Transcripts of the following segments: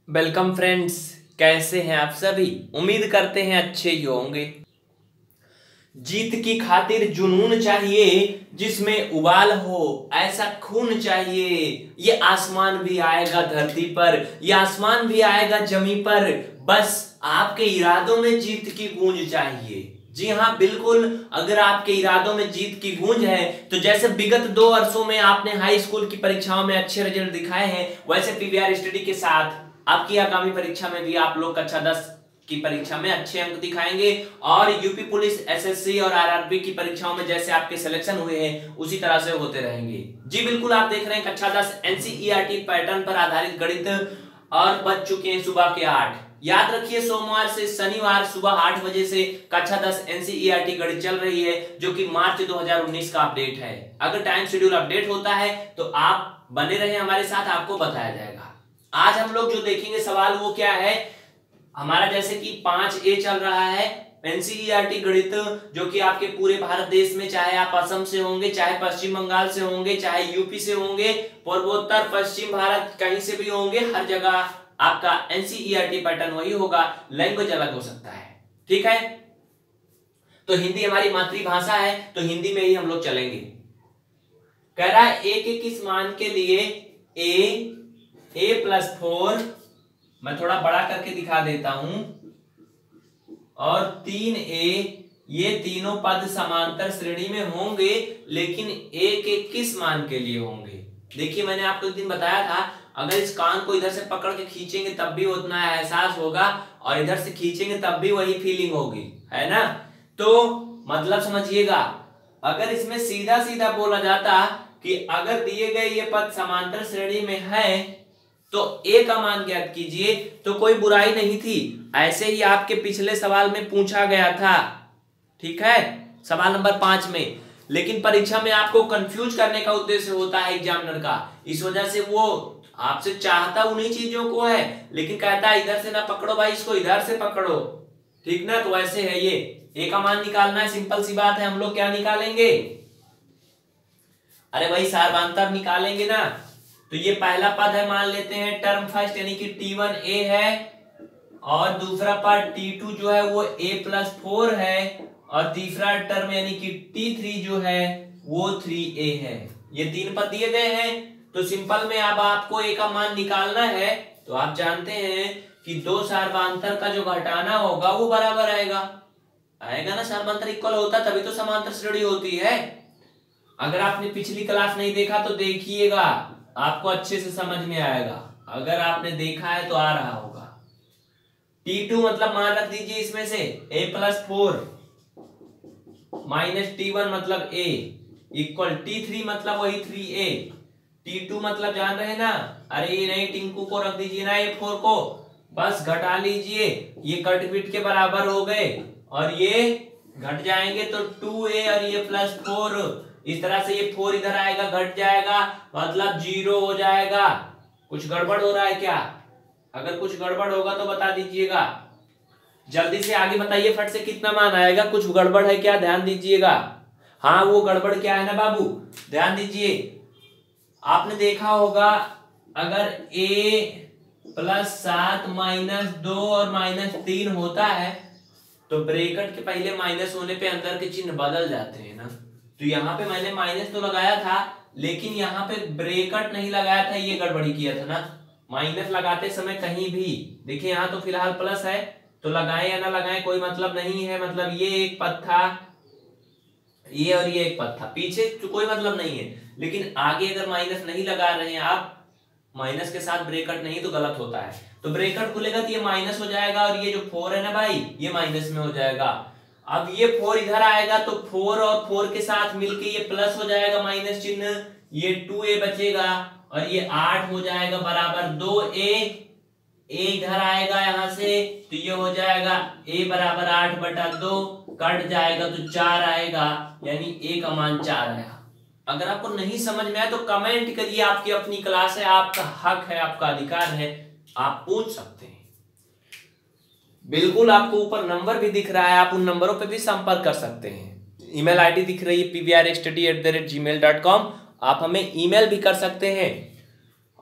Welcome friends. कैसे हैं आप सभी? उम्मीद करते हैं अच्छे ही होंगे। जीत की खातिर जुनून चाहिए, जिसमें उबाल हो ऐसा खून चाहिए। ये आसमान भी आएगा धरती पर, ये आसमान भी आएगा जमी पर, बस आपके इरादों में जीत की गूंज चाहिए। जी हाँ, बिल्कुल। अगर आपके इरादों में जीत की गूंज है तो जैसे विगत 2 वर्षों में आपने हाई स्कूल की परीक्षाओं में अच्छे रिजल्ट दिखाए हैं, वैसे पीवीआर स्टडी के साथ आपकी आगामी परीक्षा में भी आप लोग कक्षा 10 की परीक्षा में अच्छे अंक दिखाएंगे और यूपी पुलिस, एसएससी और आरआरबी की परीक्षाओं में जैसे आपके सिलेक्शन हुए हैं उसी तरह से होते रहेंगे। जी बिल्कुल, आप देख रहे हैं कक्षा 10 एनसीईआरटी पैटर्न पर आधारित गणित और बच चुके हैं सुबह के 8। याद रखिए, सोमवार से शनिवार सुबह 8 बजे से कक्षा 10 एनसीईआरटी गणित चल रही है, जो कि मार्च 2019 का अपडेट है। अगर टाइम शेड्यूल अपडेट होता है तो आप बने रहे हमारे साथ, आपको बताया जाएगा। आज हम लोग जो देखेंगे सवाल वो क्या है हमारा, जैसे कि 5A चल रहा है एनसीईआरटी गणित, जो कि आपके पूरे भारत देश में, चाहे आप असम से होंगे, चाहे पश्चिम बंगाल से होंगे, चाहे यूपी से होंगे, पूर्वोत्तर पश्चिम भारत कहीं से भी होंगे, हर जगह आपका एनसीईआरटी पैटर्न वही होगा, लैंग्वेज अलग हो सकता है। ठीक है, तो हिंदी हमारी मातृभाषा है तो हिंदी में ही हम लोग चलेंगे। कह रहा है ए के किस मान के लिए a + 4, मैं थोड़ा बड़ा करके दिखा देता हूं, और 3a, ये तीनों पद समांतर श्रेणी में होंगे, लेकिन a के किस मान के लिए होंगे? देखिए, मैंने आपको एक दिन बताया था, अगर इस कान को इधर से पकड़ के खींचेंगे तब भी उतना एहसास होगा, और इधर से खींचेंगे तब भी वही फीलिंग होगी, है ना? तो मतलब समझिएगा, अगर इसमें सीधा सीधा बोला जाता कि अगर दिए गए ये पद समांतर श्रेणी में है तो a का मान ज्ञात कीजिए, तो कोई बुराई नहीं थी। ऐसे ही आपके पिछले सवाल में पूछा गया था, ठीक है, सवाल नंबर 5 में। लेकिन परीक्षा में आपको कंफ्यूज करने का उद्देश्य होता है एग्जामिनर का, इस वजह से वो आपसे चाहता उन्हीं चीजों को है, लेकिन कहता है इधर से ना पकड़ो भाई, इसको इधर से पकड़ो, ठीक ना? तो वैसे है, ये a का मान निकालना है, सिंपल सी बात है। हम लोग क्या निकालेंगे? अरे भाई सार्वधातुक निकालेंगे ना। तो ये पहला पद है, मान लेते हैं टर्म फर्स्ट, यानी कि T1a है, और दूसरा पद T2 जो है वो a + 4 है, और तीसरा टर्म यानी कि T3 जो है वो 3a है। ये 3 पद दिए गए हैं, तो सिंपल में अब आपको a का मान निकालना है। तो आप जानते हैं कि दो सार्वधातुक का जो घटाना होगा वो बराबर आएगा ना, सार्वधातुक इक्वल होता तभी तो समांतर श्रेणी होती है। अगर आपने पिछली क्लास नहीं देखा तो देखिएगा, आपको अच्छे से समझ में आएगा। अगर आपने देखा है तो आ रहा होगा। T2 मतलब मान रख दीजिए इसमें से a + 4 - T1 मतलब a इक्वल T3 मतलब वही 3a। T2 मतलब जान रहे ना? अरे ये नहीं, टिंकू को रख दीजिए ना, ये 4 को बस घटा लीजिए, ये कट पिट के बराबर हो गए, और ये घट जाएंगे तो 2a, और ये +4, इस तरह से ये 4 इधर आएगा, घट जाएगा, मतलब 0 हो जाएगा। कुछ गड़बड़ हो रहा है क्या? अगर कुछ गड़बड़ होगा तो बता दीजिएगा, जल्दी से आगे बताइए, फट से कितना मान आएगा? कुछ गड़बड़ है क्या? ध्यान दीजिएगा। हाँ, वो गड़बड़ क्या है ना बाबू, ध्यान दीजिए। आपने देखा होगा, अगर a + 7 - 2 और -3 होता है तो ब्रैकेट के पहले माइनस होने पे अंदर के चिन्ह बदल जाते हैं ना। तो यहाँ पे मैंने माइनस तो लगाया था, लेकिन यहाँ पे ब्रैकेट नहीं लगाया था, ये गड़बड़ी किया था ना। माइनस लगाते समय कहीं भी देखिए, यहाँ तो फिलहाल प्लस है, तो लगाएं या ना लगाएं कोई मतलब नहीं है। मतलब ये एक पद था, ये और ये एक पद था, पीछे तो कोई मतलब नहीं है। लेकिन आगे अगर माइनस नहीं लगा रहे हैं आप, माइनस के साथ ब्रैकेट नहीं, तो गलत होता है। तो ब्रैकेट खुलेगा तो ये माइनस हो जाएगा, और ये जो 4 है ना भाई, ये माइनस में हो जाएगा। अब ये 4 इधर आएगा तो 4 और 4 के साथ मिलके ये प्लस हो जाएगा, माइनस चिन्ह, ये 2a बचेगा, और ये 8 हो जाएगा बराबर 2a। a इधर आएगा यहां से, तो ये हो जाएगा a बराबर 8/2, कट जाएगा तो 4 आएगा, यानी a का मान 4 आया। अगर आपको नहीं समझ में आए तो कमेंट करिए, आपकी अपनी क्लास है, आपका हक है, आपका अधिकार है, आप पूछ सकते हैं। बिल्कुल, आपको ऊपर नंबर भी दिख रहा है, आप उन नंबरों पे भी संपर्क कर सकते हैं। ईमेल आईडी दिख रही है pvrstudy@gmail.com, आप हमें ईमेल भी कर सकते हैं।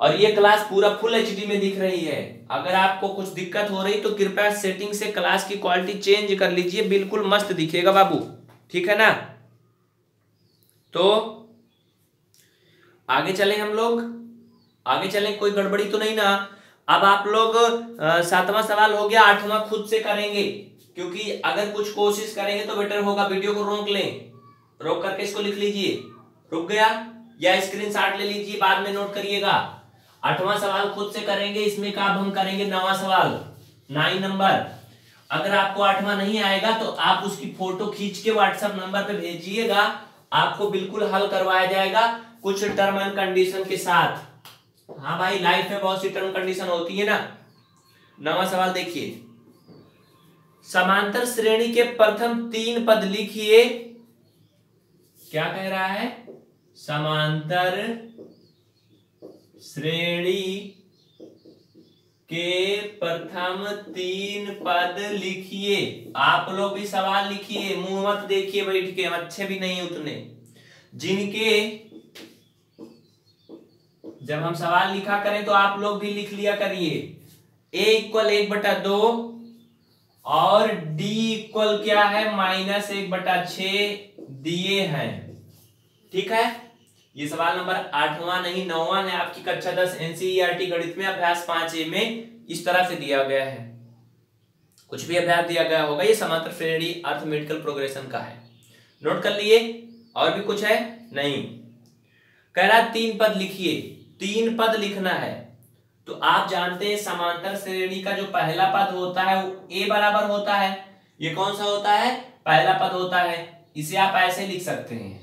और ये क्लास पूरा फुल एचडी में दिख रही है। अगर आपको कुछ दिक्कत हो रही तो कृपया सेटिंग से क्लास की क्वालिटी चेंज कर लीजिए, बिल्कुल मस्त दिखेगा बाबू, ठीक है ना। तो आगे चले हम लोग, आगे चले, कोई गड़बड़ी तो नहीं ना। अब आप लोग 7वां सवाल हो गया, 8वां खुद से करेंगे, क्योंकि अगर कुछ कोशिश करेंगे तो बेटर होगा। वीडियो को रोक लें, रोक करके इसको लिख लीजिए, रुक गया, या स्क्रीनशॉट ले लीजिए, बाद में नोट करिएगा। 8वां सवाल खुद से करेंगे, इसमें का हम करेंगे 9वां सवाल, 9 नंबर। अगर आपको 8वां नहीं आएगा तो आप उसकी फोटो खींच के व्हाट्सएप नंबर पे भेजिएगा, आपको बिल्कुल हल करवाया जाएगा कुछ टर्म एंड कंडीशन के साथ। हाँ भाई, लाइफ में बहुत सी टर्म कंडीशन होती है ना। 9वां सवाल देखिए, समांतर श्रेणी के प्रथम 3 पद लिखिए। क्या कह रहा है? समांतर श्रेणी के प्रथम 3 पद लिखिए। आप लोग भी सवाल लिखिए, मुंह मत देखिए बैठ के, अच्छे भी नहीं उतने। जिनके जब हम सवाल लिखा करें तो आप लोग भी लिख लिया करिए। a इक्वल 1/2 और d इक्वल क्या है -1/6 दिए हैं, ठीक है। ये सवाल नंबर 8वां नहीं 9वां है, आपकी कक्षा 10 एनसीईआरटी गणित में अभ्यास 5A में इस तरह से दिया गया है। कुछ भी अभ्यास दिया गया होगा, ये समांतर श्रेणी अर्थमेटिकल प्रोग्रेशन का है, नोट कर लिए। और भी कुछ है? नहीं। कह रहा 3 पद लिखिए, 3 पद लिखना है। तो आप जानते हैं समांतर श्रेणी का जो पहला पद होता है वो a बराबर होता है। ये कौन सा होता है? पहला पद होता है। इसे आप ऐसे लिख सकते हैं,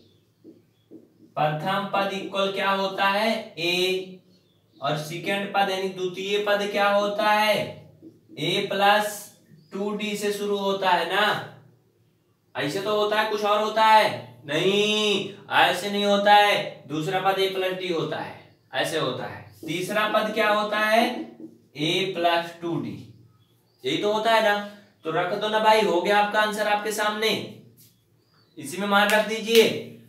प्रथम पद इक्वल क्या होता है a, और सेकंड पद यानी द्वितीय पद क्या होता है a प्लस 2d से शुरू होता है ना। ऐसे तो होता है, कुछ और होता है? नहीं, ऐसे नहीं होता है। दूसरा पद a प्लस d होता है, ऐसे होता है। तीसरा पद क्या होता है? a प्लस 2d, यही तो होता है ना। तो रख दो ना भाई, हो गया आपका आंसर आपके सामने, इसी में मान रख दीजिए।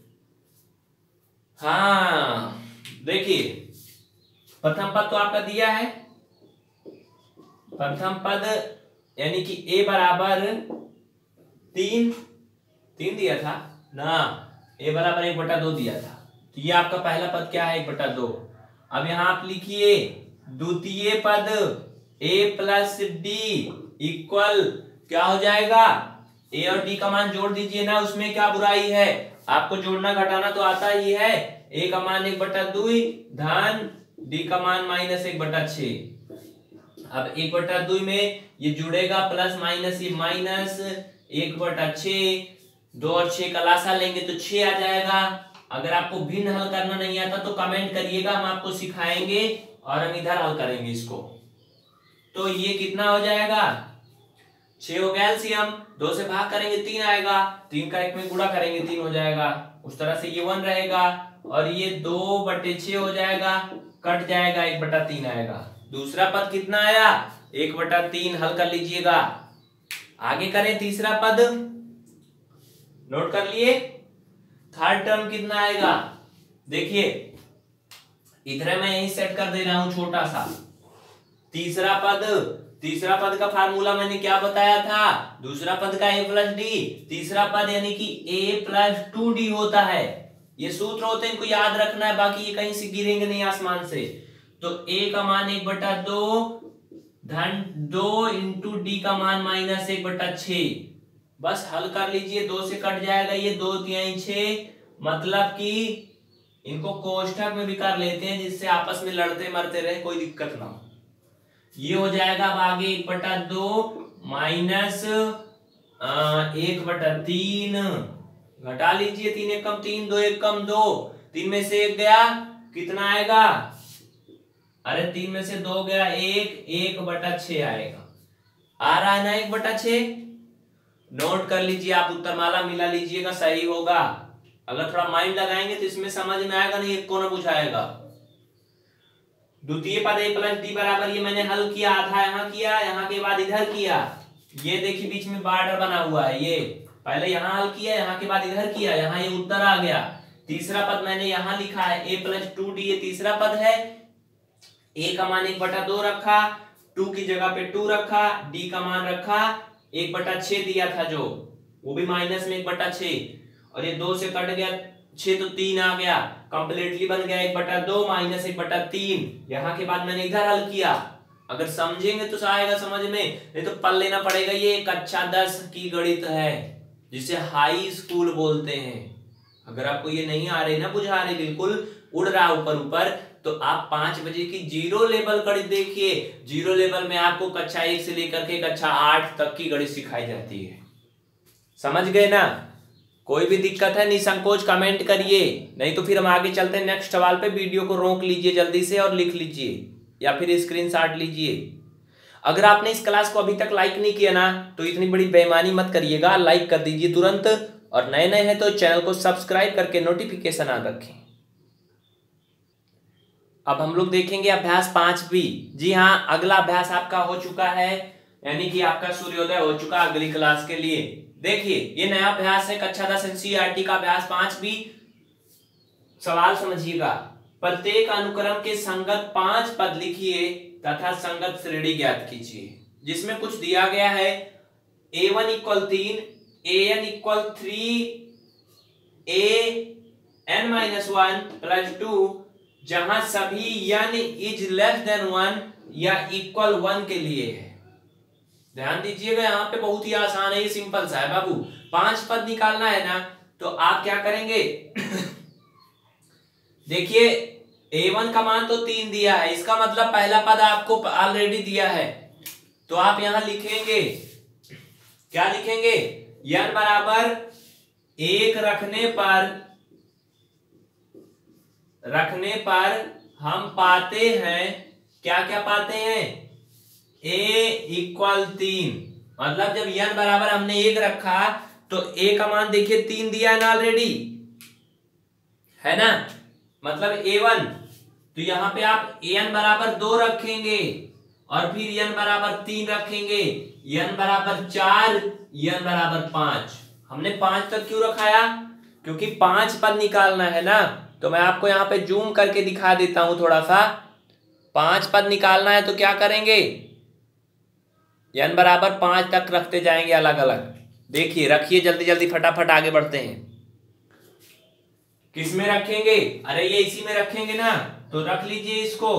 हाँ देखिए, प्रथम पद तो आपका दिया है, प्रथम पद यानी कि a बराबर 3 दिया था ना, a बराबर 1/2 दिया था। तो ये आपका पहला पद क्या है? 1/2। अब यहां आप लिखिए द्वितीय पद a प्लस d इक्वल क्या हो जाएगा? a और d का मान जोड़ दीजिए ना, उसमें क्या बुराई है? आपको जोड़ना घटाना तो आता ही है। a का मान 1/2 धन d का मान -1/6। अब 1/2 में ये जुड़ेगा प्लस माइनस, ये माइनस 1/6, 2 और 6 का लासा लेंगे तो 6 आ जाएगा। अगर आपको भिन्न हल करना नहीं आता तो कमेंट करिएगा, हम आपको सिखाएंगे और हम इधर हल करेंगे इसको। तो ये कितना हो जाएगा? 6 हो गया एलसीएम, 2 से भाग करेंगे 3 आएगा, 3 का 1 में गुणा करेंगे 3 हो जाएगा। उस तरह से ये 1 रहेगा और ये 2/6 हो जाएगा, कट जाएगा, 1/3 आएगा। दूसरा पद कितना आया? 1/3, हल कर लीजिएगा। आगे करें तीसरा पद, नोट कर लिए। थर्ड टर्म कितना आएगा? देखिए इधर मैं यही सेट कर दे रहा हूं छोटा सा। तीसरा पद का फार्मूला मैंने क्या बताया था? दूसरा पद का a प्लस डी, तीसरा पद यानी कि a प्लस 2d होता है। ये सूत्र होते हैं, इनको याद रखना है, बाकी ये कहीं से गिरेंगे नहीं आसमान से। तो a का मान 1/2 धन 2 इंटू डी का मान -1/6। बस हल कर लीजिए, 2 से कट जाएगा, ये 2 3 6, मतलब कि इनको कोष्ठक में भी कर लेते हैं जिससे आपस में लड़ते मरते रहे, कोई दिक्कत ना हो। ये हो जाएगा अब आगे 1/2 माइनस 1/3, घटा लीजिए, 3 1 कम 3, 2 1 कम 2, 3 में से 1 गया, कितना आएगा? अरे 3 में से 2 गया 1/6 आएगा। आ रहा है ना 1/6? नोट कर लीजिए, आप उत्तरमाला मिला लीजिएगा, सही होगा। अगर थोड़ा माइंड लगाएंगे तो इसमें समझ में आएगा, नहीं एक को ना बुझाएगा। द्वितीय पद a प्लस डी बराबर, ये मैंने हल किया, आधा यहाँ किया, यहाँ के बाद इधर किया। ये देखिए बीच में बॉर्डर बना हुआ है, ये पहले यहाँ हल किया, यहाँ के बाद इधर किया, यहाँ ये उत्तर आ गया। तीसरा पद मैंने यहाँ लिखा है a प्लस 2d, ये तीसरा पद है। a का मान 1/2 रखा, 2 की जगह पे 2 रखा, d का मान रखा 1/6 दिया था जो, वो भी माइनस में 1/6, और ये 2 से कट गया 6 तो 3 आ गया, कंप्लीटली बन गया 1/2 माइनस 1/3। यहाँ के बाद मैंने इधर हल किया, अगर समझेंगे तो आएगा समझ में, नहीं तो पढ़ लेना पड़ेगा। ये कक्षा 10 की गणित है जिसे हाई स्कूल बोलते हैं। अगर आपको ये नहीं आ रही ना, बुझा रही, बिल्कुल उड़ रहा ऊपर ऊपर, तो आप 5 बजे की जीरो लेवल गणित देखिए। जीरो लेवल में आपको कक्षा 1 से लेकर के कक्षा 8 तक की गणित सिखाई जाती है। समझ गए ना? कोई भी दिक्कत है निसंकोच कमेंट करिए, नहीं तो फिर हम आगे चलते हैं नेक्स्ट सवाल पे। वीडियो को रोक लीजिए जल्दी से और लिख लीजिए या फिर स्क्रीनशॉट लीजिए। अगर आपने इस क्लास को अभी तक लाइक नहीं किया ना, तो इतनी बड़ी बेईमानी मत करिएगा, लाइक कर दीजिए तुरंत, और नए नए हैं तो चैनल को सब्सक्राइब करके नोटिफिकेशन ऑन रखें। अब हम लोग देखेंगे अभ्यास 5B। जी हाँ, अगला अभ्यास आपका हो चुका है, यानी कि आपका सूर्योदय हो चुका अगली क्लास के लिए। देखिए ये नया अभ्यास है कक्षा 10 एनसीईआरटी का अभ्यास 5B। सवाल समझिएगा, प्रत्येक अनुक्रम के संगत 5 पद लिखिए तथा संगत श्रेणी ज्ञात कीजिए। जिसमें कुछ दिया गया है a1 = 3, an = 3, an-1 + 2, जहां सभी n इज लेस देन 1 या इक्वल 1 के लिए है। ध्यान दीजिएगा, यहाँ पे बहुत ही आसान है, ये सिंपल सा है बाबू। 5 पद निकालना है ना, तो आप क्या करेंगे देखिए a1 का मान तो 3 दिया है, इसका मतलब पहला पद आपको ऑलरेडी दिया है, तो आप यहां लिखेंगे, क्या लिखेंगे, n बराबर 1 रखने पर हम पाते हैं, क्या क्या पाते हैं, a = 3। मतलब जब n बराबर हमने 1 रखा तो a का मान देखिए 3 दिया है ना ऑलरेडी, है ना, मतलब a1। तो यहां पे आप n बराबर 2 रखेंगे और फिर n बराबर 3 रखेंगे, n बराबर 4, n बराबर 5। हमने 5 तक क्यों रखाया, क्योंकि 5 पद निकालना है ना। तो मैं आपको यहाँ पे जूम करके दिखा देता हूं थोड़ा सा। 5 पद निकालना है तो क्या करेंगे, n बराबर 5 तक रखते जाएंगे अलग अलग। देखिए रखिए जल्दी जल्दी, फटाफट आगे बढ़ते हैं। किस में रखेंगे, अरे ये इसी में रखेंगे ना, तो रख लीजिए इसको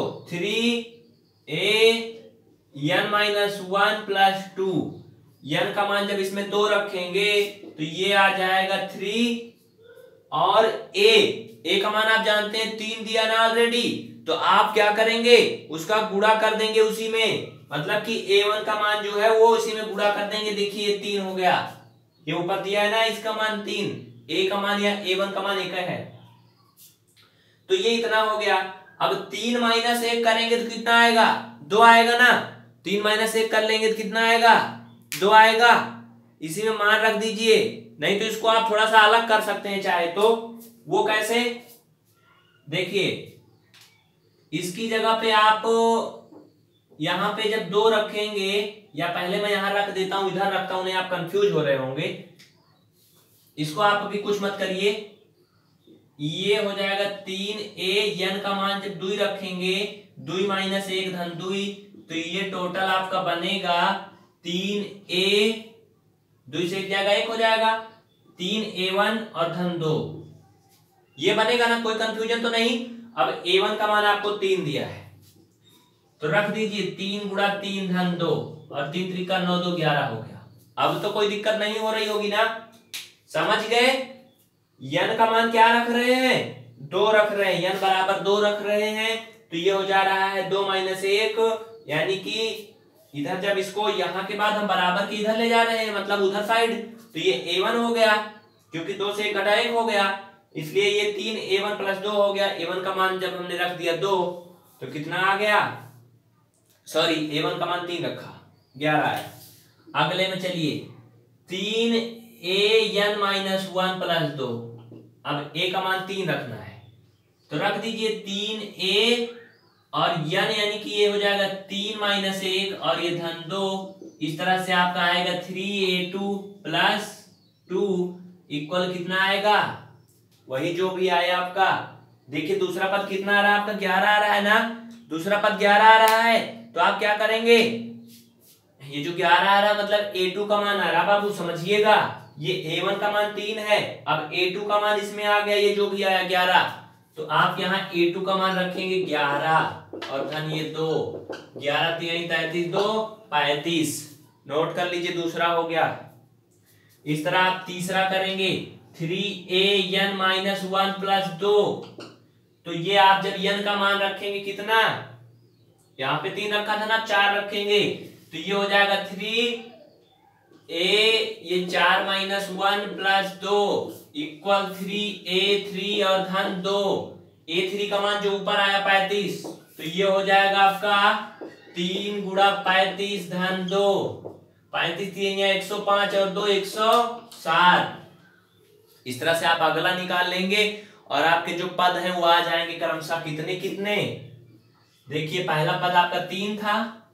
3an-1 + 2। n का मान जब इसमें 2 रखेंगे तो ये आ जाएगा 3, और a का मान आप जानते हैं 3 दिया ना ऑलरेडी, तो आप क्या करेंगे, उसका गुणा कर देंगे उसी में, मतलब कि a1 का मान जो है वो उसी में गुणा कर देंगे। देखिए ये 3 हो गया, ये ऊपर दिया है ना इसका मान 3, a का मान या a1 का मान 1 है, तो ये इतना हो गया। अब 3 - 1 करेंगे तो कितना आएगा, 2 आएगा ना। 3 - 1 कर लेंगे तो कितना आएगा, 2 आएगा। इसी में मान रख दीजिए, नहीं तो इसको आप थोड़ा सा अलग कर सकते हैं चाहे तो। वो कैसे, देखिए इसकी जगह पे आप यहां पे जब 2 रखेंगे, या पहले मैं यहां रख देता हूं, इधर रखता हूं, नहीं आप कंफ्यूज हो रहे होंगे। इसको आप अभी कुछ मत करिए, ये हो जाएगा 3a, n का मान जब 2 रखेंगे, 2 - 1 धन 2, तो ये टोटल आपका बनेगा 3a, 2 से 1 जाएगा 1 हो जाएगा, 3a1 और धन 2, ये बनेगा ना, कोई कंफ्यूजन तो नहीं। अब a1 का मान आपको 3 दिया है, तो रख दीजिए 3 × 3 धन 2, और 3 × 3 = 9, 2 = 11 हो गया। अब तो कोई दिक्कत नहीं हो रही होगी ना, समझ गए। n का मान क्या रख रहे हैं, 2 रख रहे हैं, n बराबर 2 रख रहे हैं, तो ये हो जा रहा है 2 - 1, यानी कि इधर जब इसको यहाँ के बाद हम बराबर के इधर ले जा रहे हैं, मतलब उधर साइड, तो ये a1 हो गया, क्योंकि 2 से 1 घटा 1 हो गया, इसलिए ये 3a1 + 2 हो गया। a1 का मान जब हमने रख दिया 2, तो कितना आ गया, सॉरी a1 का मान 3 रखा, 11 आया। अगले में चलिए 3an-1 + 2, अब a का मान 3 रखना है, तो रख दीजिए 3a और n, यानी कि ये हो जाएगा 3 - 1 और ये धन 2, इस तरह से आपका आएगा 3a2 + 2 इक्वल कितना आएगा, वही जो भी आया आपका। देखिए दूसरा पद कितना आ रहा है आपका, 11 आ रहा है ना, दूसरा पद 11 आ रहा है, तो आप क्या करेंगे, ये जो 11 आ रहा है मतलब a2 का मान आ रहा, बाबू समझिएगा, ये a1 का मान 3 है, अब a2 का मान इसमें आ गया, ये जो भी आया 11, तो आप यहाँ a2 का मान रखेंगे 11 और धन ये 2, 11 3 33 2 35, नोट कर लीजिए, दूसरा हो गया। इस तरह आप तीसरा करेंगे 3an माइनस 1 प्लस 2, तो ये आप जब n का मान रखेंगे कितना, यहाँ पे 3 रखा था ना, 4 रखेंगे, तो ये हो जाएगा 3a, ये 4 माइनस 1 प्लस 2 इक्वल 3a3 और धन 2, a3 का मान जो ऊपर आया 35, तो ये हो जाएगा आपका 3 गुणा 35 धन 2, 35 3 या 105 और 2 107। इस तरह से आप अगला निकाल लेंगे और आपके जो पद हैं वो आ जाएंगे क्रमशः कितने कितने। देखिए पहला पद आपका 3 था,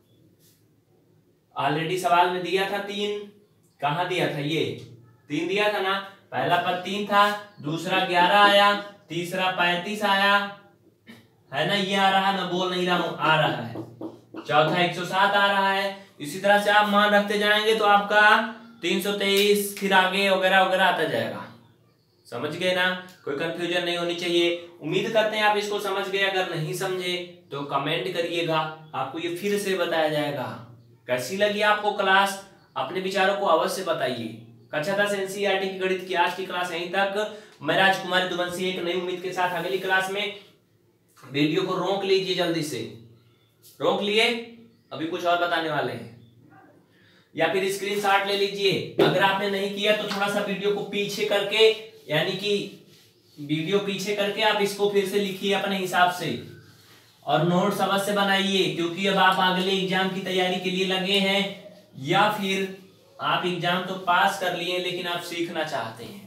ऑलरेडी सवाल में दिया था 3, कहां दिया था, ये 3 दिया था ना, पहला पद 3 था, दूसरा 11 आया, तीसरा 35 आया है ना, ये आ रहा है, मैं बोल नहीं रहा हूं, आ रहा है, चौथा 107 आ रहा है। इसी तरह से आप मान रखते जाएंगे तो आपका 323 फिर आगे वगैरह वगैरह आता जाएगा। समझ गए ना, कोई कंफ्यूजन नहीं होनी चाहिए। उम्मीद करते हैं आप इसको समझ गए, अगर नहीं समझे तो कमेंट करिएगा, आपको ये फिर से बताया जाएगा। कैसी लगी आपको क्लास, अपने विचारों को अवश्य बताइए। कक्षा 10 एनसीईआरटी की गणित की आज की क्लास यहीं तक। मैं राजकुमार यदुवंशी एक नई उम्मीद के साथ अगली क्लास में। वीडियो को रोक लीजिए, जल्दी से रोक लिए, अभी कुछ और बताने वाले हैं, या फिर स्क्रीनशॉट ले लीजिए। अगर आपने नहीं किया तो थोड़ा सा वीडियो को पीछे करके, यानी कि वीडियो पीछे करके आप इसको फिर से लिखिए अपने हिसाब से, और नोट्स अवश्य बनाइए, क्योंकि अब आप अगले एग्जाम की तैयारी के लिए लगे हैं, या फिर आप एग्जाम तो पास कर लिए लेकिन आप सीखना चाहते हैं।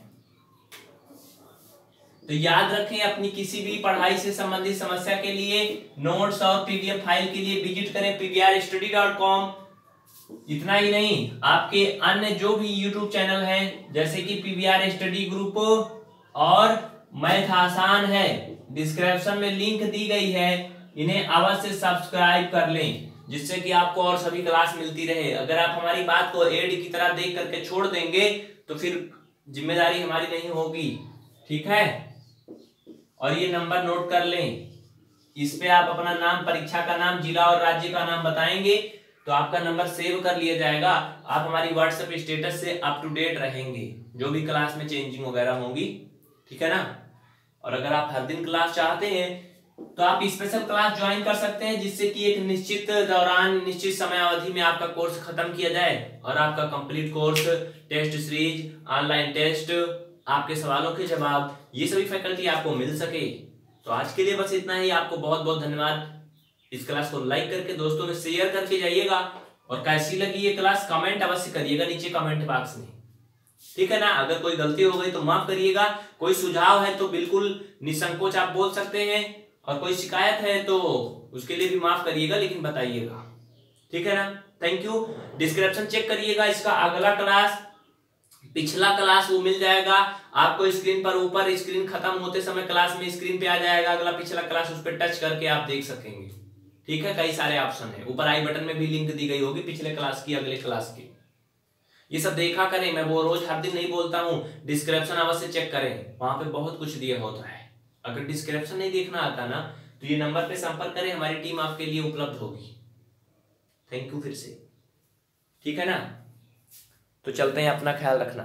तो याद रखें, अपनी किसी भी पढ़ाई से संबंधित समस्या के लिए नोट्स और पीडीएफ फाइल के लिए विजिट करें pvrstudy.com। इतना ही नहीं, आपके अन्य जो भी यूट्यूब चैनल हैं जैसे कि पीवीआर स्टडी ग्रुप और मैथ आसान है, डिस्क्रिप्शन में लिंक दी गई है, इन्हें अवश्य सब्सक्राइब कर लें, जिससे कि आपको और सभी क्लास मिलती रहे। अगर आप हमारी बात को एड की तरह देख करके छोड़ देंगे तो फिर जिम्मेदारी हमारी नहीं होगी, ठीक है। और ये नंबर नोट कर लें, इस पे आप अपना नाम, परीक्षा का नाम, जिला और राज्य का नाम बताएंगे तो आपका नंबर सेव कर लिया जाएगा। आप हमारी व्हाट्सएप स्टेटस से अप टू डेट रहेंगे, जो भी क्लास में चेंजिंग वगैरह होगी, ठीक है ना। और अगर आप हर दिन क्लास चाहते हैं तो आप स्पेशल क्लास ज्वाइन कर सकते हैं, जिससे कि एक निश्चित दौरान, निश्चित समय अवधि में आपका कोर्स खत्म किया जाए और आपका complete course, test series, online test, आपके सवालों के जवाब, ये सभी फैकल्टी आपको मिल सके। तो आज के लिए बस इतना ही। आपको बहुत बहुत धन्यवाद। इस क्लास को लाइक करके दोस्तों में शेयर करके जाइएगा, और कैसी लगी ये क्लास कमेंट अवश्य करिएगा नीचे कमेंट बॉक्स में, ठीक है ना। अगर कोई गलती हो गई तो माफ करिएगा, कोई सुझाव है तो बिल्कुल निसंकोच आप बोल सकते हैं, और कोई शिकायत है तो उसके लिए भी माफ करिएगा, लेकिन बताइएगा, ठीक है ना। Thank you. डिस्क्रिप्शन चेक करिएगा, इसका अगला क्लास, पिछला क्लास वो मिल जाएगा आपको स्क्रीन पर, ऊपर स्क्रीन खत्म होते समय क्लास में स्क्रीन पे आ जाएगा अगला पिछला क्लास, उस पर टच करके आप देख सकेंगे, ठीक है। कई सारे ऑप्शन है, ऊपर आई बटन में भी लिंक दी गई होगी पिछले क्लास की, अगले क्लास की। ये सब देखा करें, मैं वो रोज हर दिन नहीं बोलता हूँ, डिस्क्रिप्शन अवश्य चेक करें, वहां पे बहुत कुछ दिया होता है। अगर डिस्क्रिप्शन नहीं देखना आता ना तो ये नंबर पे संपर्क करें, हमारी टीम आपके लिए उपलब्ध होगी। थैंक यू फिर से, ठीक है ना। तो चलते हैं, अपना ख्याल रखना।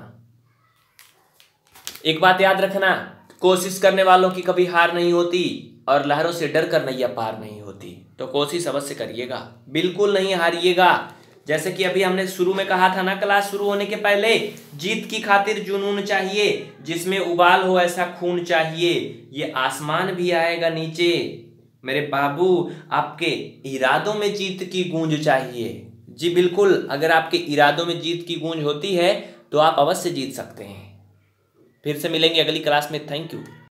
एक बात याद रखना, कोशिश करने वालों की कभी हार नहीं होती, और लहरों से डर कर नैया पार नहीं होती। तो कोशिश अवश्य करिएगा, बिल्कुल नहीं हारिएगा। जैसे कि अभी हमने शुरू में कहा था ना, क्लास शुरू होने के पहले, जीत की खातिर जुनून चाहिए, जिसमें उबाल हो ऐसा खून चाहिए, ये आसमान भी आएगा नीचे, मेरे बाबू आपके इरादों में जीत की गूंज चाहिए। जी बिल्कुल, अगर आपके इरादों में जीत की गूंज होती है तो आप अवश्य जीत सकते हैं। फिर से मिलेंगे अगली क्लास में। Thank you.